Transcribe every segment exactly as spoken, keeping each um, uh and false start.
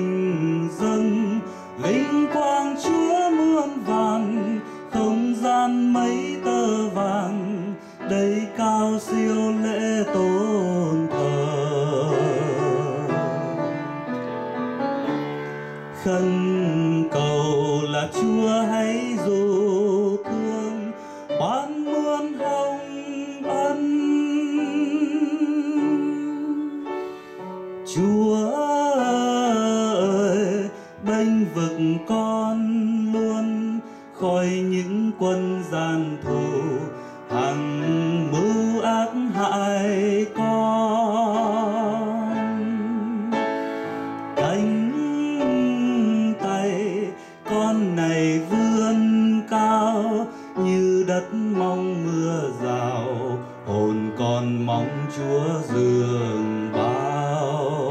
mình dâng vinh quang Chúa muôn vàn, không gian mấy tơ vàng đầy cao siêu lễ tôn thờ. Khẩn cầu là Chúa hãy dù thương ban muôn hồng ân. Chúa ơi, bênh vực con luôn khỏi những quân gian thù hằng mưu ác hại con. Cánh tay con này vươn cao như đất mong mưa rào, hồn con mong Chúa dường bao.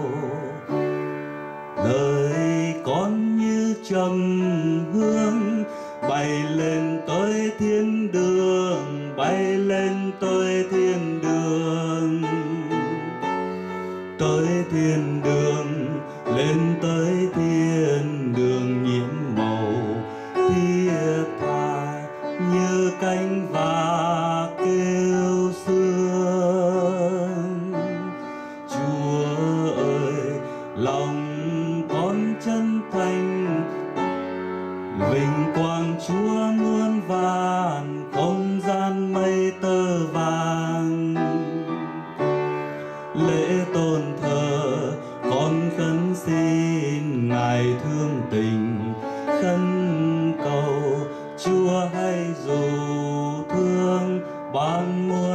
Lời con như trầm hương bay lên tới thiên đường, bay lên tới thiên đường, tới thiên đường, lên tới thiên đường nhiễm màu thiết tha như cánh và kêu sương. Chúa ơi, lòng con chân thành vinh quang Chúa muôn vàn, không gian mây tơ vàng lễ tôn thờ. Con khấn xin Ngài thương tình, khấn cầu Chúa hãy dù thương ban muôn